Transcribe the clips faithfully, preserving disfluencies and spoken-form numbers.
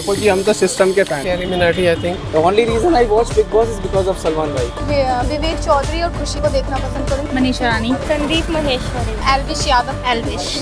क्योंकि हम तो सिस्टम के फैन हैं। Minati I think the only reason I watch Bigg Boss is because of Salman भाई। विवेक चौधरी और खुशी को देखना पसंद करूँ। मनीषा रानी, संदीप महेश्वरी, एल्विश यादव, एल्विश।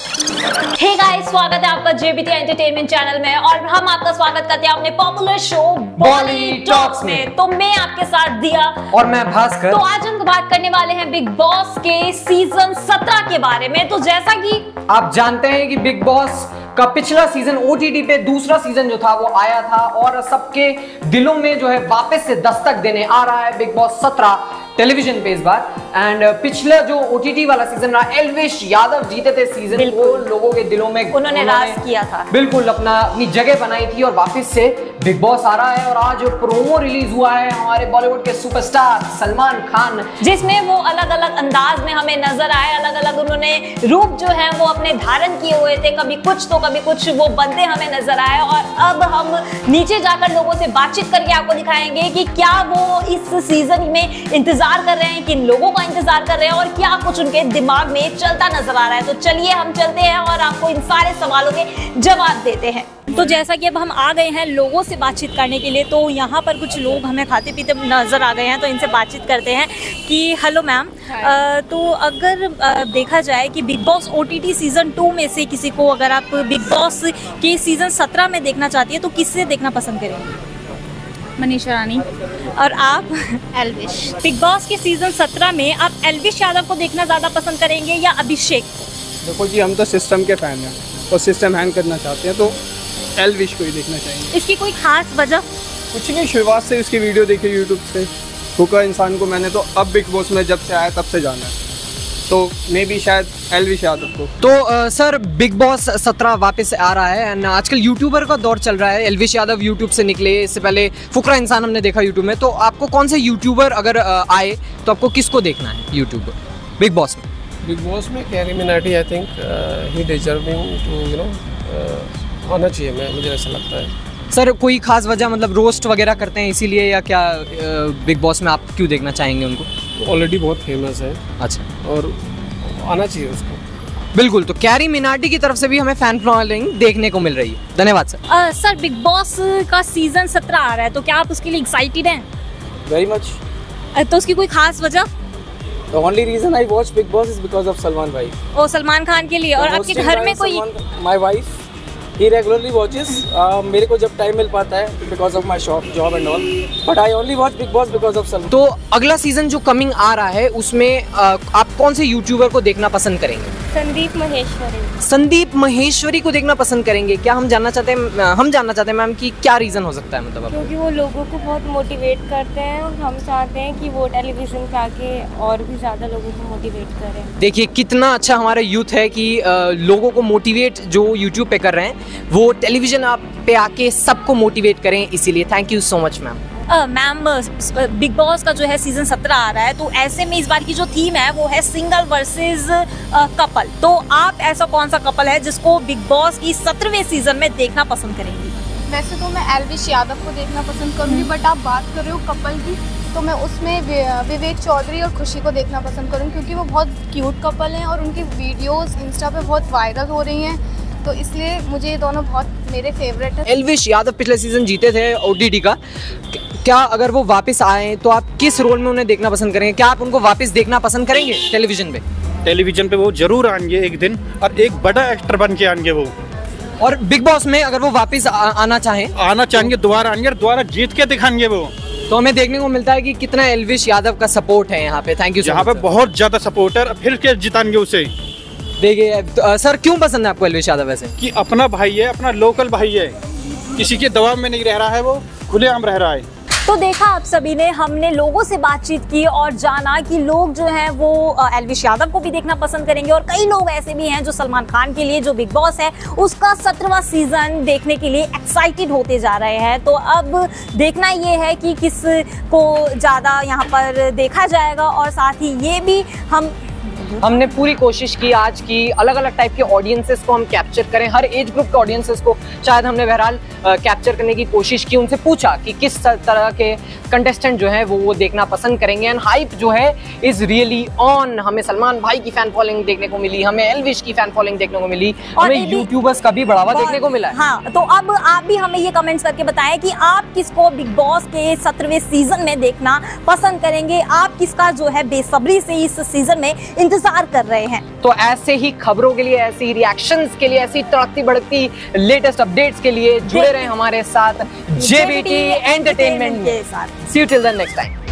हे गाइस, स्वागत है आपका जेबीटी एंटरटेनमेंट चैनल में और हम आपका स्वागत करते हैं अपने पॉपुलर शो बॉली टॉक्स में। तो मैं आपके साथ दिया और मैं भास्कर। तो आज हम बात करने वाले हैं बिग बॉस के सीजन सत्रह के बारे में। तो जैसा कि आप जानते हैं कि बिग बॉस का पिछला सीजन ओटीटी पे दूसरा सीजन जो था वो आया था और सबके दिलों में जो है वापस से दस्तक देने आ रहा है बिग बॉस सत्रह टेलीविजन पे इस बार। एंड पिछला जो ओटीटी वाला सीजन रहा, एल्विश यादव जीते थे सीजन, वो लोगों के दिलों में उन्होंने राज किया था, बिल्कुल अपना अपनी जगह बनाई थी और वापस से बिग बॉस आ रहा है। और आज प्रोमो रिलीज हुआ है हमारे बॉलीवुड के सुपरस्टार सलमान खान, जिसमें वो अलग अलग अंदाज में हमें नजर आए। अलग अलग उन्होंने रूप जो है वो अपने धारण किए हुए थे, कभी कुछ तो कभी कुछ वो बंदे हमें नजर आए। और अब हम नीचे जाकर लोगों से बातचीत करके आपको दिखाएंगे कि क्या वो इस सीजन में इंतजार कर रहे हैं, किन लोगों का इंतजार कर रहे हैं और क्या कुछ उनके दिमाग में चलता नजर आ रहा है। तो चलिए हम चलते हैं और आपको इन सारे सवालों के जवाब देते हैं। तो जैसा कि अब हम आ गए हैं लोगों से बातचीत करने के लिए, तो यहाँ पर कुछ लोग हमें खाते पीते नजर आ गए हैं, तो इनसे बातचीत करते हैं कि हेलो मैम, तो अगर आ, देखा जाए कि Bigg Boss OTT season two में से किसी को अगर आप बिग बॉस के सीजन सत्रह में देखना चाहती है तो किससे देखना पसंद करेंगे? मनीषा रानी। और आप? एल्विश। बिग बॉस के सीजन सत्रह में आप एल्विश यादव को देखना ज्यादा पसंद करेंगे या अभिषेक? देखो जी, हम तो सिस्टम के फैन हैं और सिस्टम हैंग करना चाहते हैं, तो एल्विश को ही देखना चाहिए। इसकी कोई खास वजह? कुछ नहीं, शुरुआत से उसकी वीडियो देखी यूट्यूब से, हुका इंसान को मैंने तो अब बिग बॉस में जब से आया तब से जाना है, तो मे भी शायद एल्विश यादव को। तो आ, सर बिग बॉस सत्रह वापस आ रहा है एंड आजकल यूट्यूबर का दौर चल रहा है। एल्विश यादव यूट्यूब से निकले, इससे पहले फुकरा इंसान हमने देखा यूट्यूब में। तो आपको कौन से यूट्यूबर अगर आ, आए तो आपको किसको देखना है यूट्यूबर बिग बॉस में? बिग बॉस में Carry Minati I think he deserving to you know होना चाहिए, मैं मुझे ऐसा लगता है। सर कोई खास वजह, मतलब रोस्ट वगैरह करते हैं इसीलिए, या क्या बिग बॉस में आप क्यों देखना चाहेंगे उनको? ऑलरेडी बहुत फेमस है। अच्छा, और आना चाहिए उसको। बिल्कुल। तो कैरी मिनाटी की तरफ से भी हमें फैन फॉलोइंग देखने को मिल रही है। धन्यवाद sir. uh, sir Bigg Boss का सीजन सत्रह आ रहा है, तो क्या आप उसके लिए एक्साइटेड हैं? Very much. uh, तो उसकी कोई खास वजह? The only reason I watch Big Boss is because of Salman भाई। ओ सलमान खान के लिए। और आपके घर में कोई? My wife, he regularly watches। uh, मेरे को जब टाइम मिल पाता है because of my shop, job and all, but I only watch Big Boss because of Salman. तो अगला सीजन जो कमिंग आ रहा है उसमें uh, आप कौन से यूट्यूबर को देखना पसंद करेंगे? संदीप महेश्वरी। संदीप महेश्वरी को देखना पसंद करेंगे। क्या हम जानना चाहते हैं, हम जानना चाहते हैं मैम कि क्या रीज़न हो सकता है? मतलब क्योंकि वो लोगों को बहुत मोटिवेट करते हैं और हम चाहते हैं कि वो टेलीविज़न पे आके और भी ज़्यादा लोगों को मोटिवेट करें। देखिए कितना अच्छा हमारा यूथ है कि आ, लोगों को मोटिवेट जो यूट्यूब पे कर रहे हैं वो टेलीविज़न आप पे आके सबको मोटिवेट करें, इसीलिए thank you so much ma'am. Ma'am Bigg Boss का जो है सीजन सत्रह आ रहा है, तो ऐसे में इस बार की जो थीम है वो है सिंगल वर्सेस कपल। तो आप ऐसा कौन सा कपल है जिसको बिग बॉस की सत्रहवें सीजन में देखना पसंद करेंगी? वैसे तो मैं एल्विश यादव को देखना पसंद करूँगी, बट आप बात कर रहे हो कपल की, तो मैं उसमें विवेक चौधरी और खुशी को देखना पसंद करूँगी, क्योंकि वो बहुत क्यूट कपल हैं और उनकी वीडियोस इंस्टा पे बहुत वायरल हो रही हैं, तो इसलिए मुझे ये दोनों बहुत मेरे फेवरेट हैं। एल्विश यादव पिछले सीजन जीते थे ओटीटी का, क्या अगर वो वापस आए तो आप किस रोल में उन्हें देखना पसंद करेंगे? क्या आप उनको वापस देखना पसंद करेंगे टेलीविजन पे? टेलीविजन पे वो जरूर आएंगे एक दिन, और एक बड़ा एक्टर बन के आएंगे वो। और बिग बॉस में अगर वो वापस आना चाहें आना चाहेंगे, दोबारा आएंगे और दोबारा जीत के दिखाएंगे वो। तो हमें देखने को मिलता है कि कितना एल्विश यादव का सपोर्ट है यहाँ पे। Thank you. यहाँ पे बहुत ज्यादा सपोर्ट है, फिर के जिताएंगे उसे। देखिए सर, क्यों पसंद है आपको एल्विश यादव? वैसे कि अपना भाई है, अपना लोकल भाई है, किसी के दबाव में नहीं रह रहा है, वो खुलेआम रह रहा है। तो देखा आप सभी ने, हमने लोगों से बातचीत की और जाना कि लोग जो हैं वो एल्विश यादव को भी देखना पसंद करेंगे, और कई लोग ऐसे भी हैं जो सलमान खान के लिए जो बिग बॉस है उसका सत्रहवां सीजन देखने के लिए एक्साइटेड होते जा रहे हैं। तो अब देखना ये है कि किस को ज़्यादा यहाँ पर देखा जाएगा, और साथ ही ये भी हम हमने पूरी कोशिश की आज की अलग अलग टाइप के ऑडियंसेस को हम कैप्चर करें, हर एज ग्रुप के ऑडियंसेस को शायद हमने बहरहाल कैप्चर करने की कोशिश की। उनसे पूछा कि किस तरह के कंटेस्टेंट जो है वो वो देखना पसंद करेंगे। एंड हाइप जो है इज रियली ऑन। हमें सलमान भाई की फैन फॉलोइंग देखने को मिली, हमें एल्विश की फैन फॉलोइंग देखने को मिली, हमें यूट्यूबर्स का भी बढ़ावा देखने को मिला है। हाँ, तो अब आप भी हमें ये कमेंट्स करके बताएं कि आप किसको बिग बॉस के सत्रहवें सीजन में देखना पसंद करेंगे, आप किसका जो है बेसब्री से इस सीजन में इंतजार कर रहे हैं। तो ऐसे ही खबरों के लिए, ऐसे ही रिएक्शंस के लिए, ऐसी तड़कती भड़कती लेटेस्ट अपडेट्स के लिए जुड़े रहे हमारे साथ जेबीटी एंटरटेनमेंट के साथ। See you till the next time.